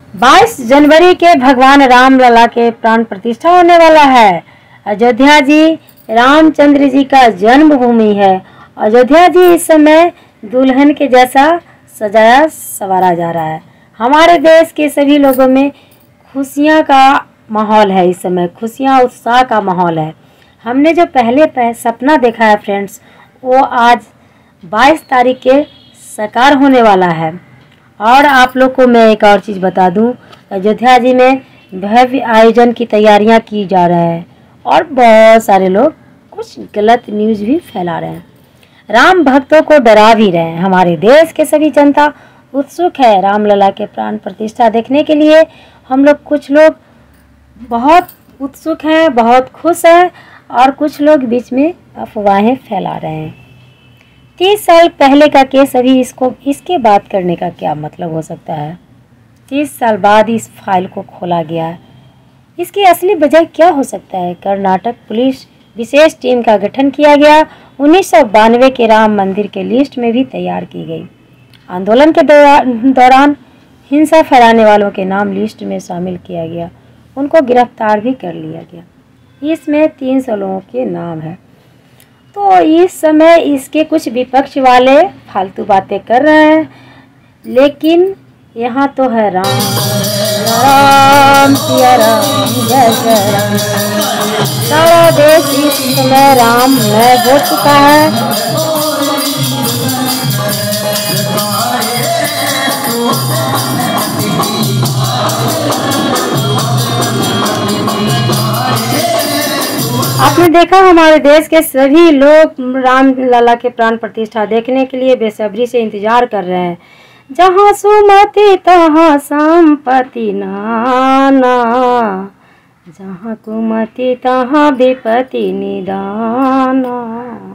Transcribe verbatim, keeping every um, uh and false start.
बाईस जनवरी के भगवान राम लला के प्राण प्रतिष्ठा होने वाला है। अयोध्या जी रामचंद्र जी का जन्मभूमि है। अयोध्या जी इस समय दुल्हन के जैसा सजाया संवारा जा रहा है। हमारे देश के सभी लोगों में खुशियां का माहौल है। इस समय खुशियां उत्साह का माहौल है। हमने जो पहले पह, सपना देखा है फ्रेंड्स, वो आज बाईस तारीख के साकार होने वाला है। और आप लोग को मैं एक और चीज़ बता दूं, अयोध्या जी में भव्य आयोजन की तैयारियां की जा रहे हैं और बहुत सारे लोग कुछ गलत न्यूज़ भी फैला रहे हैं। राम भक्तों को डरा भी रहे हैं। हमारे देश के सभी जनता उत्सुक है रामलला के प्राण प्रतिष्ठा देखने के लिए। हम लोग कुछ लोग बहुत उत्सुक हैं, बहुत खुश हैं और कुछ लोग बीच में अफवाहें फैला रहे हैं। तीस साल पहले का केस अभी इसको इसके बात करने का क्या मतलब हो सकता है? तीस साल बाद इस फाइल को खोला गया है। इसकी असली वजह क्या हो सकता है? कर्नाटक पुलिस विशेष टीम का गठन किया गया। उन्नीस सौ बानवे के राम मंदिर के लिस्ट में भी तैयार की गई। आंदोलन के दौरान हिंसा फैलाने वालों के नाम लिस्ट में शामिल किया गया। उनको गिरफ्तार भी कर लिया गया। इसमें तीन सौ लोगों के नाम हैं। तो इस समय इसके कुछ विपक्ष वाले फालतू बातें कर रहे हैं, लेकिन यहाँ तो है राम राम सिया राम जय जय राम। सारा देश इस समय राम में हो चुका है। आपने देखा हमारे देश के सभी लोग राम लला के प्राण प्रतिष्ठा देखने के लिए बेसब्री से इंतजार कर रहे हैं। जहाँ सुमति तहाँ संपत्ति नाना, जहाँ कुमति तहाँ विपत्ति निदाना।